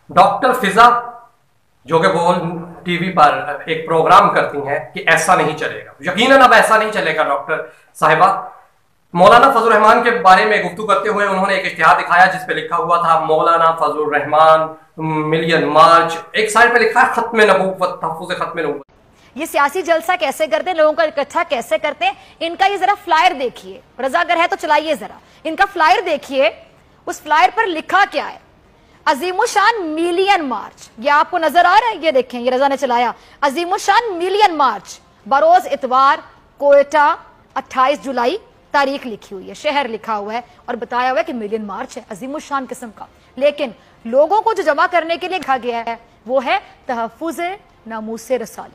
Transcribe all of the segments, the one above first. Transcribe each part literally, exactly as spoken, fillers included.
Doctor फिजा जो कि बोल टीवी पर एक प्रोग्राम करती हैं कि ऐसा नहीं चलेगा, यकीनन अब ऐसा नहीं चलेगा। डॉक्टर साहिबा मौलाना फजल रहमान के बारे में गुफ्तगू करते हुए उन्होंने एक इश्तिहार दिखाया जिस पे लिखा हुआ था मौलाना फजल रहमान मिलियन मार्च। एक साइड पे लिखा है खत्म नबूवत, तहफ्फुज़ खत्म नबूवत। ये सियासी जलसा कैसे करते हैं, लोगों का इकट्ठा कैसे करते हैं, इनका ये जरा फ्लायर देखिए। रजा अगर है तो चलाइए जरा इनका फ्लायर देखिए। उस फ्लायर पर लिखा क्या है? अजीमुशान मिलियन मार्च। ये आपको नजर आ रहा है? ये देखें, ये रजा ने चलाया। अजीमुशान मिलियन मार्च बरोज इतवार कोयटा अट्ठाईस जुलाई, तारीख लिखी हुई है, शहर लिखा हुआ है और बताया हुआ है कि मिलियन मार्च है, अजीमुशान किस्म का। लेकिन लोगों को जो जमा करने के लिए कहा गया है वो है तहफ्फुज़ नामूस रसालत।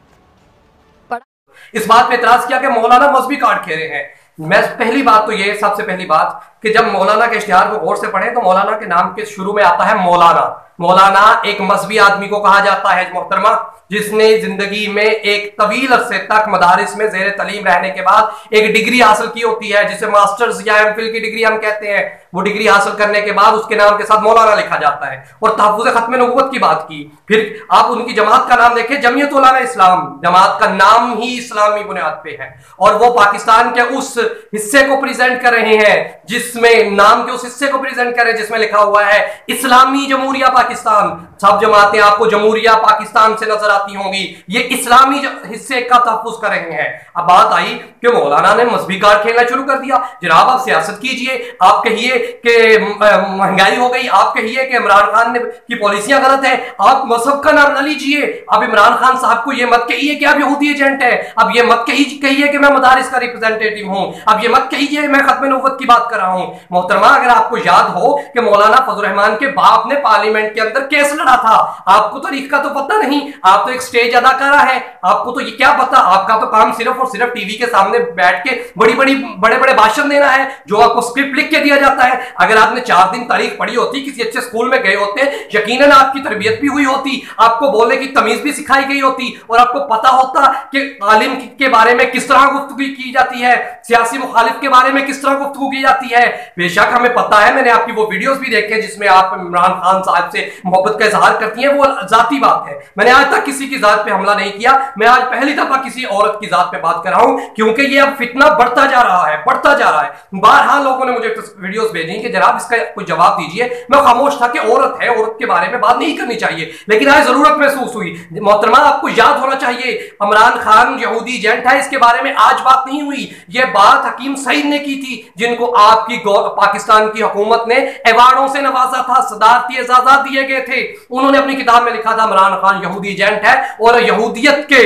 इस बात पे इतराज किया कि मौलाना मजहबी कार्ड खेले हैं। मैं पहली बात तो ये, सबसे पहली बात कि जब मौलाना के इश्तिहार को गौर से पढ़े तो मौलाना के नाम के शुरू में आता है मौलाना। मौलाना एक मजहबी आदमी को कहा जाता है मोहतरमा, जिसने जिंदगी में एक तवील अरसे तक मदारिस में जेर तलीम रहने के बाद एक डिग्री हासिल की होती है जिसे मास्टर्स या एमफिल की डिग्री हम कहते हैं। वो डिग्री हासिल करने के बाद उसके नाम के साथ मौलाना लिखा जाता है। और तहफ्फुज़ खत्म नबूवत की बात की, फिर आप उनकी जमात का नाम देखें, जमीयत उलमा इस्लाम। जमात का नाम ही इस्लामी बुनियाद पे है और वो पाकिस्तान के उस हिस्से को प्रेजेंट कर रहे हैं जिसमें नाम के उस हिस्से को प्रेजेंट कर रहे हैं जिसमें लिखा हुआ है इस्लामी जमहूरिया पाकिस्तान। सब जमातें आपको जमहूरिया पाकिस्तान से नजर आती होंगी, ये इस्लामी हिस्से का तहफ्फुज़ कर रहे हैं। अब बात आई कि मौलाना ने मजहबी कार्ड खेलना शुरू कर दिया। जनाब आप सियासत कीजिए, आप कहिए कि महंगाई हो गई, आप कहिए कि इमरान खान ने की पॉलिसियां गलत है, आप मजहब का नाम न लीजिए। अब इमरान खान साहब को यह मत कहिए कि आप यहूदी एजेंट है, अब ये मत कहिए कि मैं मदारिस का रिप्रेजेंटेटिव हूं, अब ये मत कहिए मैं खत्म नबूवत की बात कर रहा हूं। मोहतरमा अगर आपको याद हो कि मौलाना फजल रहमान के बाप ने पार्लियामेंट के अंदर केस लड़ा था, आपको तारीख का तो पता नहीं, आप तो एक स्टेज अदाकारा है, आपको तो ये क्या पता, आपका तो काम सिर्फ और सिर्फ टीवी के सामने बैठ के बड़ी बड़ी बड़े बड़े भाषण देना है जो आपको स्क्रिप्ट लिख के दिया जाता है। अगर आपने चार दिन तारीख पढ़ी होती, किसी अच्छे स्कूल में गए होते, यकीनन आपकी तरबियत भी हुई होती, आपको बोलने की तमीज भी सिखाई गई होती और आपको पता होता कि आलिम के बारे में किस तरह गुफ्तगू की जाती है, सियासी मुखालिफ के बारे में किस तरह गुफ्तगू की जाती है। बेशक हमें पता है, मैंने आपकी वो वीडियोस भी देखे जिसमें आप इमरान खान साहब से मोहब्बत का इजहार करती हैं, वो जाती बात है। मैंने आज तक किसी की जात पे हमला नहीं किया, मैं आज पहली दफा किसी औरत की जात पे बात कर रहा हूं क्योंकि ये अब फितना बढ़ता जा रहा है, बढ़ता जा रहा है। बारहा लोगों ने मुझे वीडियोस भेजी कि जनाब इसका कोई जवाब दीजिए। मैं खामोश था कि औरत है, औरत के बारे में बात नहीं करनी चाहिए, लेकिन आज जरूरत महसूस हुई। मोहतरमा आपको याद होना चाहिए इमरान खान यहूदी एजेंट है, इसके बारे में आज बात नहीं हुई, ये बात हकीम सईद ने की थी जिनको आपकी पाकिस्तान की हुकूमत ने अवार्डों से नवाजा था, सदारती एजाज़ात दिए गए थे। उन्होंने अपनी किताब में लिखा था इमरान खान यहूदी एजेंट है और यहूदियत के,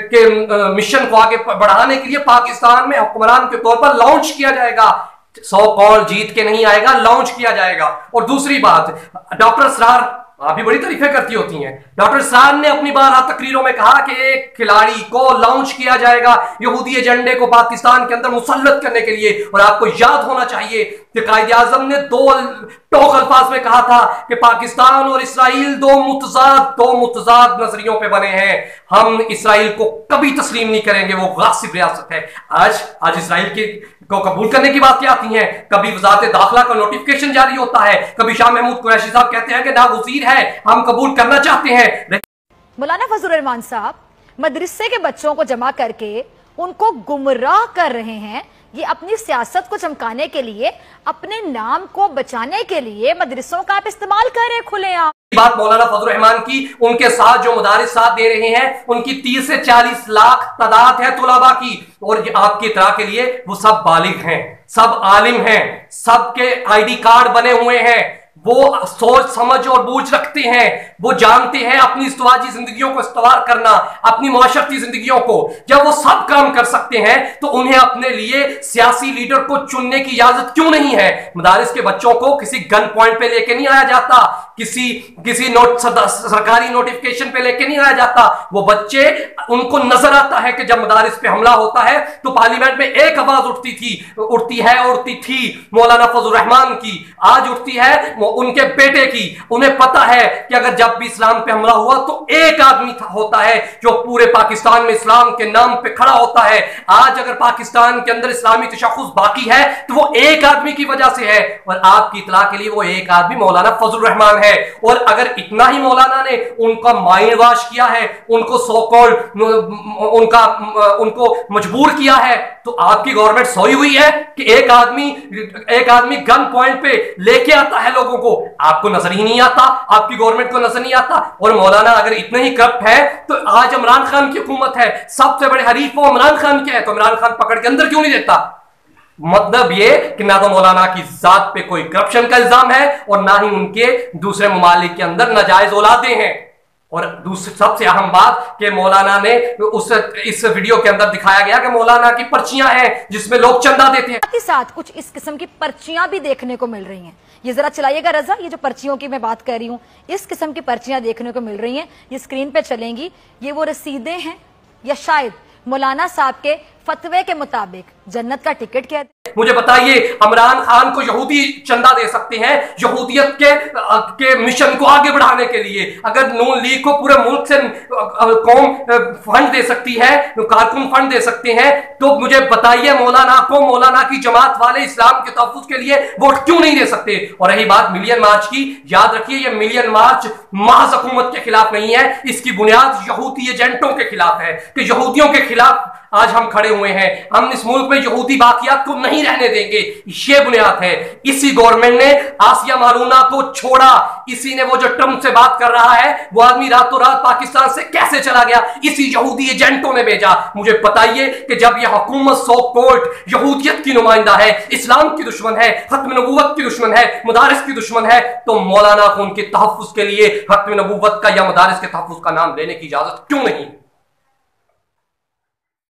के मिशन को आगे बढ़ाने के लिए पाकिस्तान में हुक्मरान के तौर पर लॉन्च किया जाएगा। सौ कॉल जीत के नहीं आएगा, लॉन्च किया जाएगा। और दूसरी बात, डॉक्टर असरार आप भी बड़ी तारीफें करती होती हैं, डॉक्टर असरार ने अपनी बारह तकरीरों में कहा कि एक खिलाड़ी को लॉन्च किया जाएगा यहूदी एजेंडे को पाकिस्तान के अंदर मुसल्लत करने के लिए। और आपको याद होना चाहिए कि कायद आजम ने दो टोक अल्फाज में कहा था कि पाकिस्तान और इसराइल दो मुतजाद दो मुतजाद नजरियों पे बने हैं, हम इसराइल को कभी तस्लीम नहीं करेंगे, वो गासिब रियासत है। आज आज इसराइल की को कबूल करने की बात क्या आती है, कभी वजारत दाखिला का नोटिफिकेशन जारी होता है, कभी शाह महमूद कुरैशी साहब कहते हैं कि नागुज़ीर है, हम कबूल करना चाहते हैं। मौलाना फजल रहमान साहब मदरसे के बच्चों को जमा करके उनको गुमराह कर रहे हैं, ये अपनी सियासत को चमकाने के लिए, अपने नाम को बचाने के लिए मदरसों का आप इस्तेमाल कर रहे हैं खुलेआम। बात मौलाना फजल रहमान की, उनके साथ जो मदारिस साथ दे रहे हैं उनकी तीस से चालीस लाख तादाद है तुलाबा की, और आपकी इत्तला के लिए वो सब बालिग हैं, सब आलिम हैं, सबके आईडी कार्ड बने हुए हैं, वो सोच समझ और बूझ रखते हैं, वो जानते हैं अपनी इस्तवाजी जिंदगियों को इस्तवार करना, अपनी मुआशरती जिंदगियों को। जब वो सब काम कर सकते हैं तो उन्हें अपने लिए सियासी लीडर को चुनने की इजाजत क्यों नहीं है? मदारिस के बच्चों को किसी गन पॉइंट पे लेके नहीं आया जाता, किसी किसी नोट सरकारी नोटिफिकेशन पे लेके नहीं आया जाता। वो बच्चे, उनको नजर आता है कि जब मदारिस पे हमला होता है तो पार्लियामेंट में एक आवाज उठती थी उठती है उठती थी मौलाना फजल रहमान की, आज उठती है उनके बेटे की। उन्हें पता है कि अगर जब भी इस्लाम पे हमला हुआ तो एक आदमी होता है जो पूरे पाकिस्तान में इस्लाम के नाम पे खड़ा होता है। आज अगर पाकिस्तान के अंदर इस्लामी तशख्खुस बाकी है तो वो एक आदमी की वजह से है, और आपकी इत्तला के लिए वो एक आदमी मौलाना फजल रहमान है। है। और अगर इतना ही मौलाना ने उनका माइंड वॉश किया है, उनको सो कॉल्ड उनका उनको मजबूर किया है, तो आपकी गवर्नमेंट सोई हुई है कि एक आदमी एक आदमी गन पॉइंट पे लेके आता है लोगों को, आपको नजर ही नहीं आता, आपकी गवर्नमेंट को नजर नहीं आता। और मौलाना अगर इतने ही करप्ट है तो आज इमरान खान की हुकूमत है, सबसे बड़े हरीफ वो इमरान खान के है, तो इमरान खान पकड़ के अंदर क्यों नहीं देता? मतलब ये कि ना तो मौलाना की जात पे कोई करप्शन का इल्जाम है और ना ही उनके दूसरे ममालिक के अंदर नाजायज औलादे हैं। और दूसरी सबसे अहम बात कि मौलाना ने उस इस वीडियो के अंदर दिखाया गया कि मौलाना की पर्चियां हैं जिसमें लोग चंदा देते हैं। साथ ही साथ कुछ इस किस्म की पर्चियां भी देखने को मिल रही हैं। ये जरा चलाइएगा रजा, ये जो पर्चियों की मैं बात कर रही हूं, इस किस्म की पर्चियां देखने को मिल रही हैं, ये स्क्रीन पे चलेंगी। ये वो रसीदें हैं या शायद मौलाना साहब के फतवे के मुताबिक जन्नत का टिकट कहते हैं। मुझे बताइए, इमरान खान को यहूदी चंदा दे सकते हैं यहूदियत के के मिशन को आगे बढ़ाने के लिए? अगर नून लीग को पूरे मुल्क से कौम फंड दे सकती है, कारकुन फंड दे सकते हैं, तो मुझे बताइए मौलाना को, मौलाना की जमात वाले इस्लाम के तहफ्फुज़ के लिए वोट क्यों नहीं दे सकते? और रही बात मिलियन मार्च की, याद रखिए ये मिलियन मार्च महज हुकूमत के खिलाफ नहीं है, इसकी बुनियाद यहूदी एजेंटों के खिलाफ है कि यहूदियों के खिलाफ आज हम खड़े हुए हैं, हम इस मुल्क में यहूदी बाकियात को नहीं रहने देंगे, ये बुनियाद है। इसी गवर्नमेंट ने आसिया मालूना को छोड़ा, इसी ने वो जो ट्रंप से बात कर रहा है वो आदमी रातों रात पाकिस्तान से कैसे चला गया? इसी यहूदी एजेंटों ने भेजा। मुझे बताइए कि जब यह हुकूमत सो कोर्ट यहूदियत की नुमाइंदा है, इस्लाम की दुश्मन है, खत्म नबूवत की दुश्मन है, मदारिस की दुश्मन है, तो मौलाना को उनके तहफ्फुज़ के लिए खत्म नबूवत का या मदारिस के तहफ्फुज़ का नाम लेने की इजाजत क्यों नहीं?